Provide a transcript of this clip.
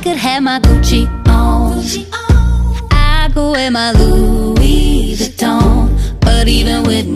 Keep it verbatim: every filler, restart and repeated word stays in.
could have my Gucci on, I could wear my Louis Vuitton, but even with